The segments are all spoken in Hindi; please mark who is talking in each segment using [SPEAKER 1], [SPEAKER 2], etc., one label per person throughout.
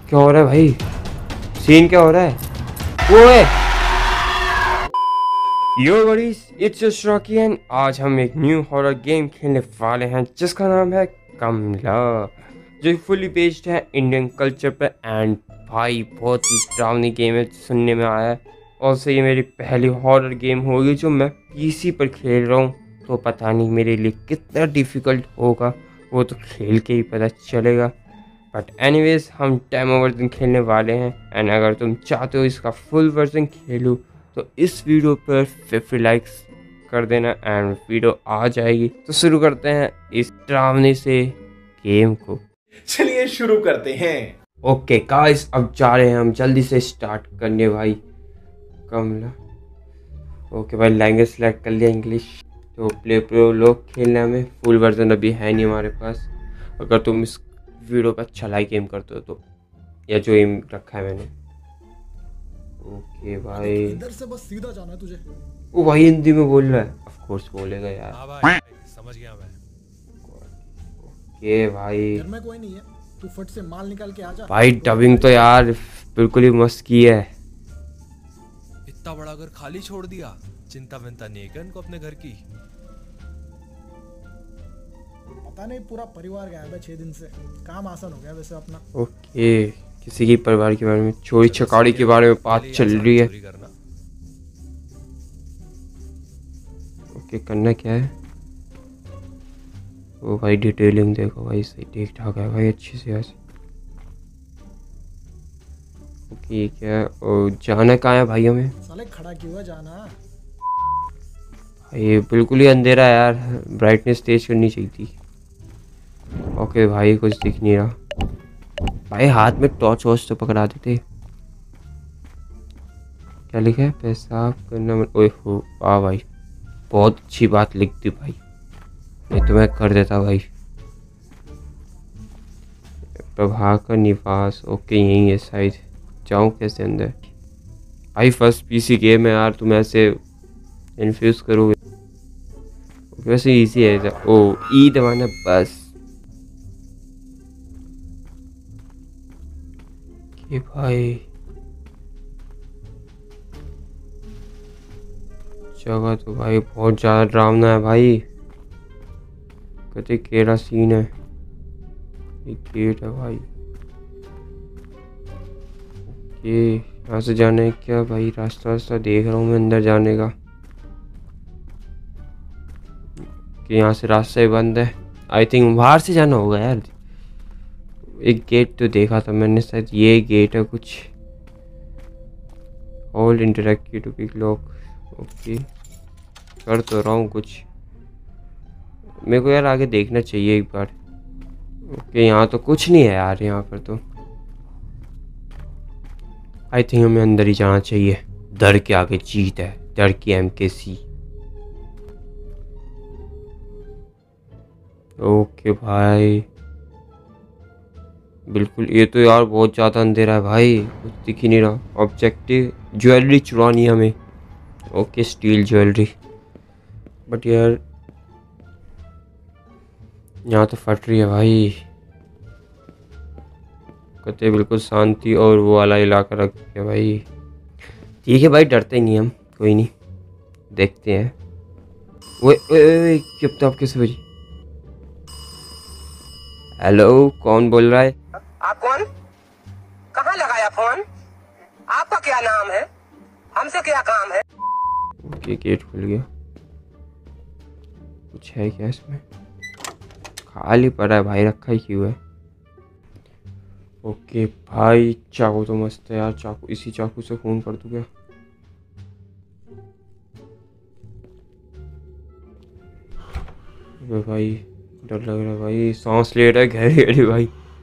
[SPEAKER 1] क्या हो रहा है भाई? सीन क्या हो रहा है? ओए yo buddies, it's just Rocky and आज हम एक न्यू हॉरर गेम खेलने वाले हैं जिसका नाम है कमला, जो फुली बेस्ड है इंडियन कल्चर पे। एंड भाई बहुत ही डरावनी गेम है सुनने में आया है। और से ये मेरी पहली हॉरर गेम होगी जो मैं पीसी पर खेल रहा हूँ, तो पता नहीं मेरे लिए कितना डिफ़िकल्ट होगा, वो तो खेल के ही पता चलेगा। बट एनीवेज हम डेमो वर्जन खेलने वाले हैं। एंड अगर तुम चाहते हो इसका फुल वर्जन खेलूँ तो इस वीडियो पर 50 लाइक्स कर देना एंड वीडियो आ जाएगी। तो शुरू करते हैं इस डरावने से गेम को।
[SPEAKER 2] चलिए शुरू करते हैं।
[SPEAKER 1] ओके गाइस, अब जा रहे हैं हम जल्दी से स्टार्ट करने भाई। कमला, ओके भाई, लैंग्वेज सेलेक्ट कर लिया इंग्लिश। तो प्ले प्रो लोग खेलने में फुल वर्जन अभी है नहीं हमारे पास। अगर तुम इस वीडियो पर अच्छा लाइक एम करते हो तो, या जो एम रखा है मैंने। ओके भाई,
[SPEAKER 3] इधर से बस सीधा जाना है तुझे।
[SPEAKER 1] वो भाई हिंदी में बोल रहा है, ऑफ कोर्स बोलेगा यार।
[SPEAKER 4] हाँ भाई, समझ गया मैं।
[SPEAKER 1] ओके भाई,
[SPEAKER 3] घर में कोई नहीं है, तू फट से माल निकाल के आ जा।
[SPEAKER 1] भाई डबिंग तो यार बिल्कुल ही मस्त की है।
[SPEAKER 4] इतना बड़ा घर खाली छोड़ दिया, चिंता विंता नहीं है क्या इनको अपने घर की?
[SPEAKER 3] पता नहीं, पूरा परिवार गायब है 6 दिन से। काम आसान हो गया वैसे अपना।
[SPEAKER 1] ओके, किसी की परिवार के बारे में, चोरी चकारी के बारे में बात चल रही है।
[SPEAKER 4] चोरी करना।
[SPEAKER 1] ओके, करना क्या है? ओ भाई डिटेलिंग देखो भाई, सही ठीक ठाक है भाई, अच्छी से ऐसे। ओके क्या है? और जाना कहाँ है भाई हमें?
[SPEAKER 3] साले खड़ा क्यों है, जाना।
[SPEAKER 1] ये बिल्कुल ही अंधेरा है यार, ब्राइटनेस तेज करनी चाहिए थी। ओके भाई, कुछ दिख नहीं रहा भाई। हाथ में टॉर्च वॉर्च तो पकड़ा देते। क्या लिखा है? पेशाब करना ओए हो, वाह भाई, बहुत अच्छी बात लिख दी भाई, नहीं तो मैं कर देता भाई। प्रभाकर निवास, ओके यही है शायद। जाऊँ कैसे अंदर? भाई फर्स्ट पीसी गेम है यार, तुम ऐसे इन्फ्यूज करोगे? वैसे इजी है। ओ ई दबाना बस। कि भाई जगह तो भाई बहुत ज़्यादा डरावना है भाई। कहते केरा सीन है। ये गेट है भाई। ओके, यहाँ से जाना है क्या भाई? रास्ता देख रहा हूँ मैं अंदर जाने का, कि यहाँ से रास्ता ही बंद है। आई थिंक बाहर से जाना होगा यार। एक गेट तो देखा था मैंने, शायद ये गेट है कुछ। All interactive to pick lock. Okay, कर तो रहा हूँ कुछ। मेरे को यार आगे देखना चाहिए एक बार। ओके, यहाँ तो कुछ नहीं है यार, यहाँ पर तो आई थिंक हमें अंदर ही जाना चाहिए। डर के आगे जीत है, डर की MKC। ओके भाई, बिल्कुल। ये तो यार बहुत ज़्यादा अंधेरा है भाई, कुछ दिख ही नहीं रहा। ऑब्जेक्टिव ज्वेलरी चुरानी है हमें। Okay, steel jewellery. बट यार यहाँ तो फट रही है भाई। कहते बिल्कुल शांति और वो वाला इलाका रख दिया भाई। ठीक है भाई, डरते ही नहीं हम, कोई नहीं, देखते हैं। वो चुप, तो आप किस बजी? हेलो, कौन बोल रहा है?
[SPEAKER 5] आप कौन? कहाँ लगाया फोन? आपका क्या नाम है? हमसे क्या काम है?
[SPEAKER 1] ओके, गेट खुल गया। कुछ है क्या इसमें? खाली पड़ा है भाई, रखा ही क्यों है? ओके भाई, चाकू तो मस्त है यार। चाकू, इसी चाकू से खून कर दूं क्या? भाई डर लग रहा है भाई, सांस ले रहा है गहरी गहरी भाई।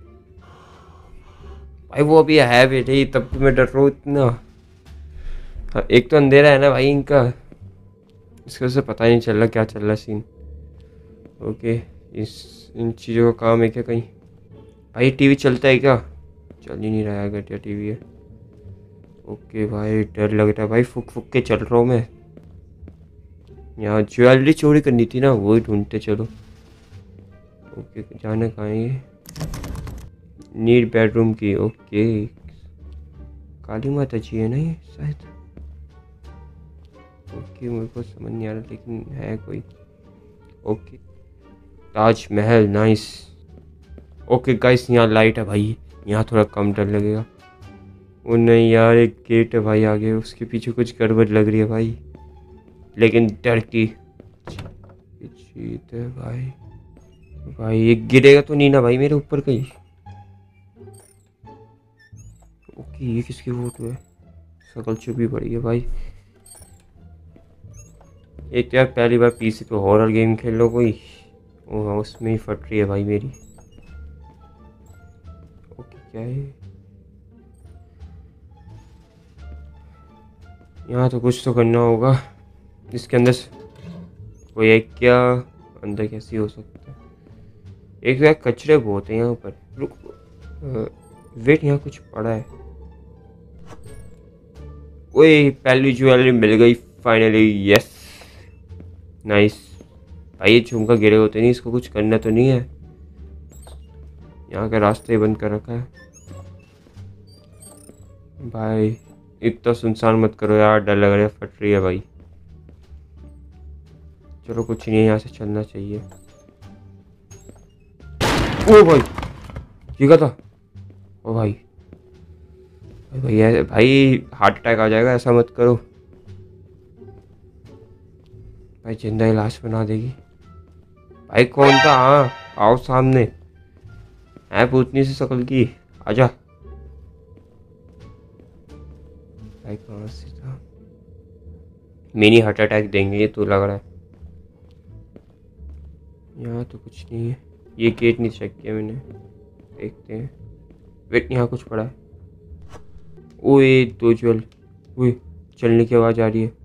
[SPEAKER 1] भाई वो अभी है बैठे ही, तब तो मैं डर रहा हूँ इतना। हाँ, एक तो अंधेरा है ना भाई इनका, इसकी वजह से पता ही नहीं चल रहा क्या चल रहा है सीन। ओके, इन चीज़ों का काम है क्या कहीं? भाई टीवी चलता है क्या? चल ही नहीं रहा है, घटिया टीवी है। ओके भाई, डर लग रहा है भाई, फुक फुक के चल रहा हूँ मैं। यहाँ ज्वेलरी चोरी करनी थी ना, वही ढूंढते चलो। ओके, जाना कहाँ है ये? नीड बेडरूम की। ओके, काली माता जी है ना ये शायद। ओके, मेरे को समझ नहीं आ रहा लेकिन है कोई। Okay, Taj Mahal, nice. Okay guys, यहाँ लाइट है भाई, यहाँ थोड़ा कम डर लगेगा। वो नहीं यार, एक गेट है भाई आगे, उसके पीछे कुछ गड़बड़ लग रही है भाई, लेकिन डर की जीत है भाई। भाई ये गिरेगा तो नहीं ना भाई मेरे ऊपर कहीं। ओके, ये किसकी फोटो है? शकल चुपी पड़ी है भाई। एक यार पहली बार पीसी पे हॉरर गेम खेल लो कोई, उसमें ही फट रही है भाई मेरी। ओके, क्या है यहाँ? तो कुछ तो करना होगा। इसके अंदर कोई है क्या? अंदर कैसे हो सकता है? एक तो यार कचरे बहुत है यहाँ पर। रुक, वेट, यहाँ कुछ पड़ा है। ओए, पहली ज्वेलरी मिल गई फाइनली, यस नाइस। भाई ये झुमका गिरे होते नहीं, इसको कुछ करना तो नहीं है? यहाँ का रास्ता ही बंद कर रखा है भाई। इतना सुनसान मत करो यार, डर लग रहा है, फट रही है भाई। चलो कुछ नहीं है, यहाँ से चलना चाहिए। ओ भाई, ये क्या था? ओ भाई भाई भाई हार्ट अटैक आ जाएगा, ऐसा मत करो भाई, जिंदा ही लाश बना देगी भाई। कौन था? हाँ आओ सामने, है पूतनी से शकल की, आजा भाई। कहाँ से था? मिनी हार्ट अटैक देंगे ये तो लग रहा है। यहाँ तो कुछ नहीं है, ये गेट नहीं चेक किया मैंने, देखते हैं। वेट, यहाँ कुछ पड़ा है। ओए दो ज्वेल, ओए चलने की आवाज़ आ रही है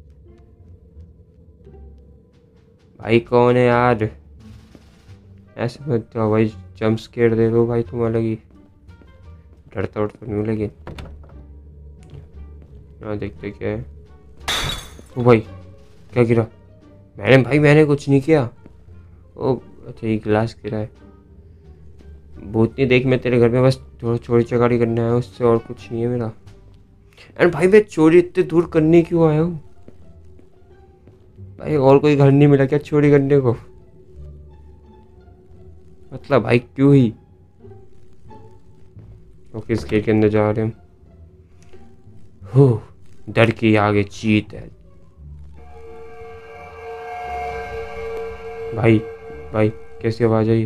[SPEAKER 1] भाई। कौन है यार? ऐसे मत जाओ भाई, जंप स्केयर दे दो भाई, तुम अलग ही डरता उड़ता नहीं लगे। यहाँ देखते क्या है। ओ भाई, क्या गिरा? मैंने कुछ नहीं किया। ओ अच्छा, ये गिलास गिरा है। भूतनी देख, मैं तेरे घर में बस थोड़ा चोरी चकारी करने आया हूँ, उससे और कुछ नहीं है मेरा। एंड भाई मैं चोरी इतने दूर करने क्यों आया हूँ भाई? और कोई घर नहीं मिला क्या चोरी करने को? मतलब भाई क्यों ही? ओके, इस गेट के अंदर जा रहे हैं हम। हो, डर के आगे जीत है भाई। भाई कैसी आवाज आई?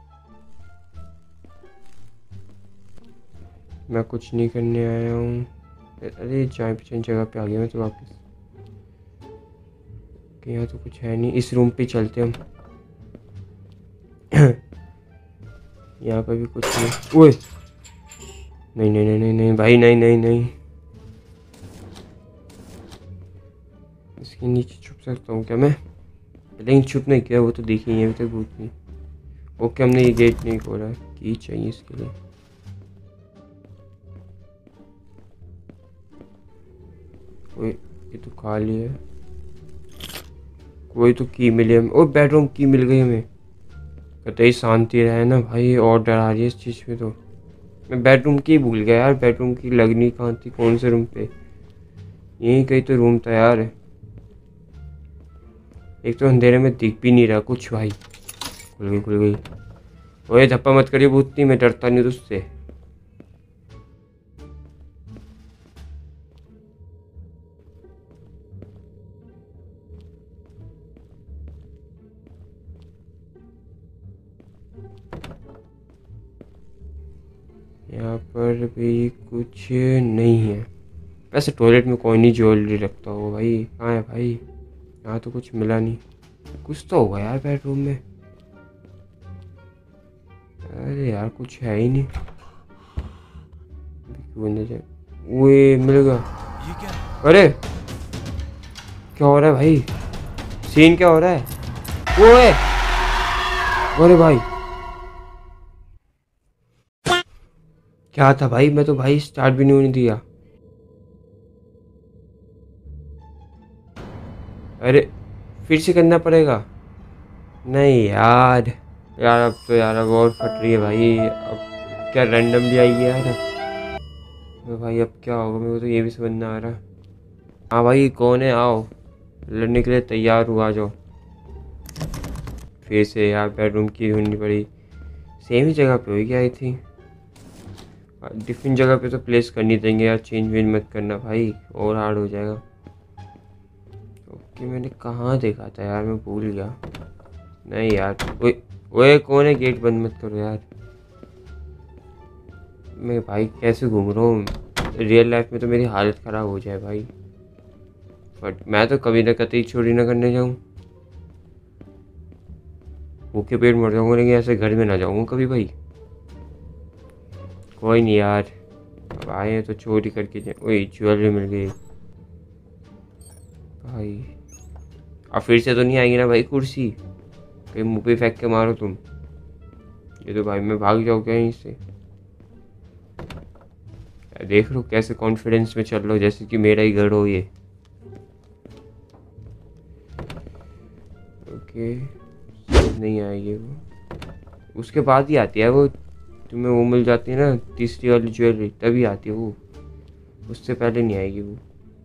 [SPEAKER 1] मैं कुछ नहीं करने आया हूँ। अरे जान पहचान जगह पे आ गया मैं तो वापस। कि यहाँ तो कुछ है नहीं, इस रूम पे चलते हम। यहाँ पर भी कुछ नहीं। ओए नहीं नहीं नहीं नहीं नहीं भाई, नहीं नहीं नहीं। इसके नीचे छुप सकता हूँ क्या मैं? लेकिन छुप नहीं किया, वो तो देखी नहीं अभी तक भूत नहीं। ओके, हमने ये गेट नहीं खोला, की चाहिए इसके लिए। कोई, ये तो खाली है। कोई तो की मिली हमें। ओ बेडरूम की मिल गई हमें। कतई शांति रहे ना भाई, और डर आ रही है इस चीज़ में तो। मैं बेडरूम की भूल गया यार, बेडरूम की लगनी कहाँ थी, कौन से रूम पे? यहीं कहीं तो रूम था यार। एक तो अंधेरे में दिख भी नहीं रहा कुछ भाई। खुल गई खुल गई। ओए धप्पा मत करिए भूतनी, मैं डरता नहीं तुझसे। यहाँ पर भी कुछ नहीं है। वैसे टॉयलेट में कोई नहीं ज्वेलरी रखता होगा भाई। कहाँ है भाई? यहाँ तो कुछ मिला नहीं। कुछ तो होगा यार बेडरूम में। अरे यार कुछ है ही नहीं। वो मिल गया।
[SPEAKER 4] ये क्या है?
[SPEAKER 1] अरे क्या हो रहा है भाई? सीन क्या हो रहा है? ओए अरे भाई क्या था भाई? मैं तो भाई स्टार्ट भी नहीं होने दिया। अरे फिर से करना पड़ेगा? नहीं यार, अब तो यार अब और फट रही है भाई। अब क्या रैंडमली आई है यार। तो भाई अब क्या होगा मेरे को तो ये भी समझ ना आ रहा। हाँ भाई कौन है, आओ लड़ने के लिए तैयार हूँ, आ जाओ। फिर से यार बेडरूम की ढूंढनी पड़ी, सेम ही जगह पे होगी आई थी। डिफरेंट जगह पे तो प्लेस करनी देंगे यार, चेंज वेंज मत करना भाई और हार्ड हो जाएगा। ओके मैंने कहाँ देखा था यार, मैं भूल गया। नहीं यार ओए कौन है, गेट बंद मत करो यार। मैं भाई कैसे घूम रहा हूँ, रियल लाइफ में तो मेरी हालत ख़राब हो जाए भाई। बट मैं तो कभी ना कतई चोरी ना करने जाऊँ, भूखे पेट मर जाऊँगा, लेकिन ऐसे घर में ना जाऊँगा कभी भाई। कोई नहीं यार, अब आए हैं तो चोरी करके जाए। ओए ज्वेलरी मिल गई भाई। अब फिर से तो नहीं आएगी ना भाई कुर्सी, कहीं मुँह पे फेंक के मारो तुम। ये तो भाई मैं भाग जाऊँ क्या यहीं से। देख लो कैसे कॉन्फिडेंस में चल रहा हो, जैसे कि मेरा ही घर हो ये। ओके नहीं आएगी वो, उसके बाद ही आती है वो। तुम्हें वो मिल जाती है ना तीसरी वाली ज्वेलरी, तभी आती है वो, उससे पहले नहीं आएगी वो।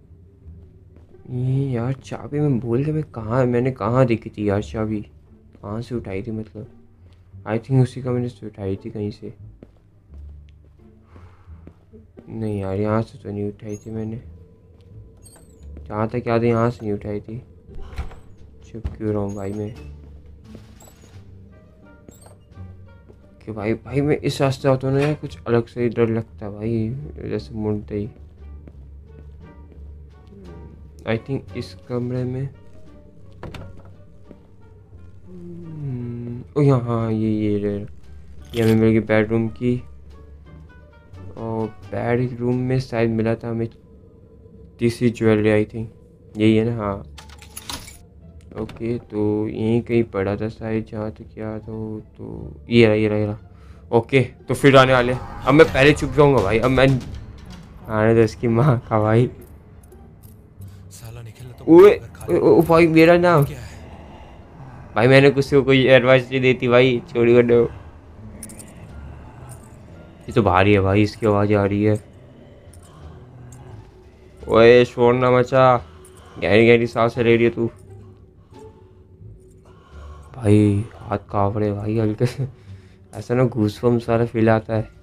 [SPEAKER 1] ये यार चाबी मैं भूल गया, मैंने कहाँ देखी थी यार चाबी, कहाँ से उठाई थी, मतलब आई थिंक उसी का मैंने से उठाई थी कहीं से। नहीं यार यहाँ से तो नहीं उठाई थी मैंने, जहाँ तक याद है यहाँ से नहीं उठाई थी। चुप क्यों रहा हूँ भाई मैं कि भाई मैं इस रास्ते आता हूँ ना यार, कुछ अलग से ही डर लगता है भाई, जैसे मुड़ते ही। आई थिंक इस कमरे में ओ यहाँ, हाँ ये हमें मिल गई बेडरूम की। और बेडरूम में शायद मिला था हमें तीसरी ज्वेलरी, आई थिंक यही है ना। हाँ ओके तो यहीं कहीं पड़ा था शायद, जहाँ तक याद हो तो ये रहा। ओके तो फिर आने वाले, अब मैं पहले चुप जाऊँगा भाई, अब मैं आने दो इसकी माँ का भाई।
[SPEAKER 4] साला निखिल ने तो
[SPEAKER 1] ओए
[SPEAKER 4] खाली
[SPEAKER 1] ओ भाई मेरा नाम
[SPEAKER 4] क्या है?
[SPEAKER 1] भाई, मैंने किसी को कोई एडवाइस नहीं देती भाई चोरी करने को। ये तो भारी है भाई, इसकी आवाज़ आ रही है। ओए शोर ना मचा, गहरी गहरी सांस ले रही है तू भाई। हाथ कांप रहे भाई हल्के से, ऐसा ना गूज़बम्स सारा फील आता है।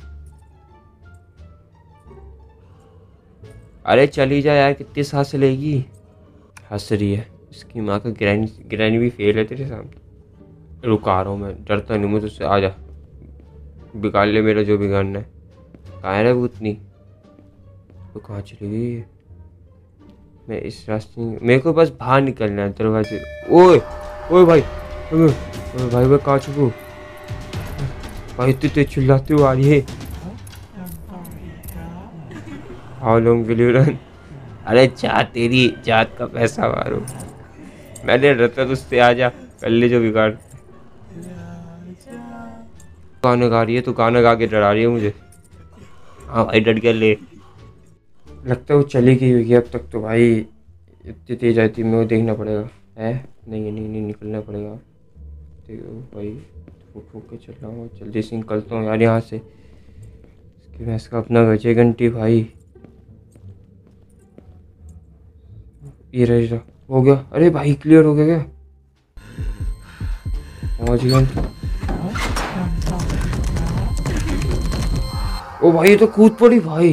[SPEAKER 1] अरे चली जा यार, कितनी सांस लेगी। हंस रही है इसकी माँ का, ग्रैनी भी फेल है तेरे सामने। रुक आ रहा हूँ मैं, डरता नहीं मैं तुझसे, आ जा बिगाड़ ले मेरा जो बिगाड़ना है। कहाँ है भूतनी, वो कहाँ चली गई। मैं इस रास्ते, मेरे को बस बाहर निकलना है दरवाजे। ओए ओए भाई, ओए भाई मैं कहाँ छुपूँ भाई, इतनी तेज चिल्लाती हुई आ रही है। How long will you run. अरे जा तेरी जात का पैसा मारो, मैंने रता तुझसे, आ जा कर ले जो बिगाड़। गाना गा रही है तो गाना गा के डरा रही है मुझे। हाँ भाई डर गया ले, लगता है वो चली गई होगी अब तक तो भाई, इतनी तेज आई थी। मेरे को देखना पड़ेगा है, नहीं निकलना पड़ेगा। देखो भाई फूक फूक के चल रहा हूँ, जल्दी से निकलता हूँ यार यहाँ से। इसकी भैंस का अपना बचे घंटी भाई। ये रहा हो गया, अरे भाई क्लियर हो गया क्या, पहुँच गया। ओ भाई ये तो कूद पड़ी भाई,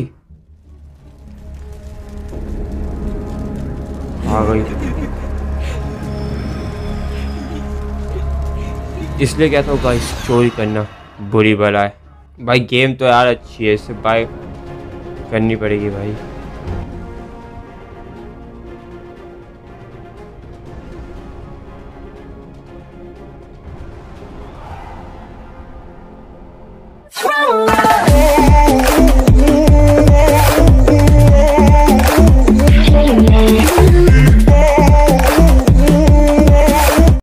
[SPEAKER 1] आ गई। इसलिए कहता हूँ गाइस, चोरी करना बुरी बला है भाई। गेम तो यार अच्छी है, इससे बाय करनी पड़ेगी भाई।
[SPEAKER 6] Throw